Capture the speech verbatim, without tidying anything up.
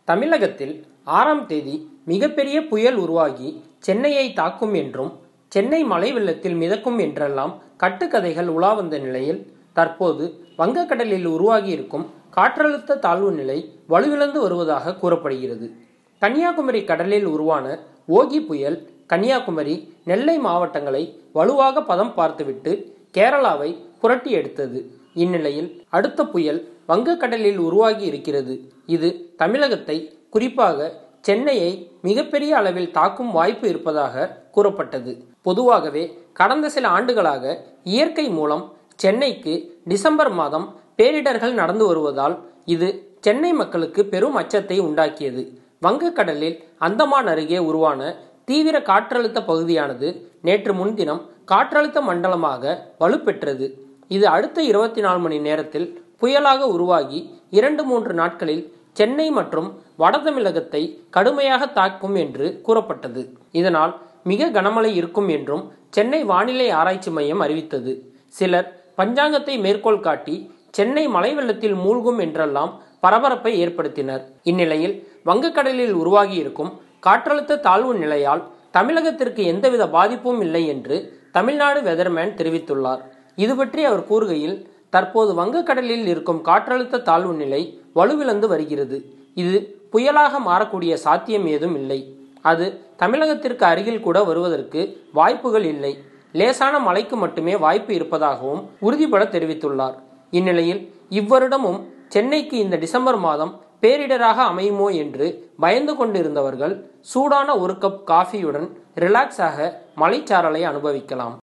தமிழகத்தில் ஆறாம் தேதி மிகப்பெரிய புயல் உருவாகி சென்னையை தாக்கும் என்றும் சென்னை மழை வெள்ளத்தில் மிதக்கும் என்றெல்லாம் கட்டுக்கதைகள் உலா வந்த நிலையில் தற்போது வங்கக்கடலில் உருவாகி இருக்கும் காற்றழுத்த தாழ்வு நிலை வலுவிழந்து வருவதாக கூறப்படுகிறது. கன்னியாகுமரி கடலில் உருவான ஓகி புயல் கன்னியாகுமரி, நெல்லை மாவட்டங்களை வலுவாக பதம் பார்த்துவிட்டு கேரளாவை புரட்டி எடுத்தது. இந்நிலையில் அடுத்த புயல் வங்கக்கடலில் உருவாகி இருக்கிறது. இது தமிழகத்தை, குறிப்பாக சென்னையை மிகப்பெரிய அளவில் தாக்கும் வாய்ப்பு இருப்பதாக கூறப்பட்டது. பொதுவாகவே கடந்த சில ஆண்டுகளாக இயற்கை மூலம் சென்னைக்கு டிசம்பர் மாதம் பேரிடர்கள் நடந்து வருவதால் இது சென்னை மக்களுக்கு பெரும் அச்சத்தை உண்டாக்கியது. வங்கக்கடலில் அந்தமான் அருகே உருவான தீவிர காற்றழுத்த பகுதியானது நேற்று முன்தினம் காற்றழுத்த மண்டலமாக வலுப்பெற்றது. இது அடுத்த இருபத்தி நாலு மணி நேரத்தில் புயலாக உருவாகி இரண்டு மூன்று நாட்களில் சென்னை மற்றும் வட தமிழகத்தை கடுமையாக தாக்கும் என்று கூறப்பட்டது. இதனால் மிக கனமழை இருக்கும் என்றும் சென்னை வானிலை ஆராய்ச்சி மையம் அறிவித்தது. சிலர் பஞ்சாங்கத்தை மேற்கோள் காட்டி சென்னை மழை வெள்ளத்தில் மூழ்கும் என்றெல்லாம் பரபரப்பை ஏற்படுத்தினர். இந்நிலையில் வங்கக்கடலில் உருவாகி இருக்கும் காற்றழுத்த தாழ்வு நிலையால் தமிழகத்திற்கு எந்தவித பாதிப்பும் இல்லை என்று தமிழ்நாடு வெதர்மேன் தெரிவித்துள்ளார். இது பற்றி அவர் கூறுகையில், தற்போது வங்கக்கடலில் இருக்கும் காற்றழுத்த தாழ்வு நிலை வலுவிழந்து வருகிறது. இது புயலாக மாறக்கூடிய சாத்தியம் ஏதும் இல்லை. அது தமிழகத்திற்கு அருகில் கூட வருவதற்கு வாய்ப்புகள் இல்லை. லேசான மழைக்கு மட்டுமே வாய்ப்பு இருப்பதாகவும் உறுதிபட தெரிவித்துள்ளார். இந்நிலையில் இவ்வருடமும் சென்னைக்கு இந்த டிசம்பர் மாதம் பேரிடராக அமையுமோ என்று பயந்து கொண்டிருந்தவர்கள் சூடான ஒரு கப் காஃபியுடன் ரிலாக்ஸாக மழைச்சாரலை அனுபவிக்கலாம்.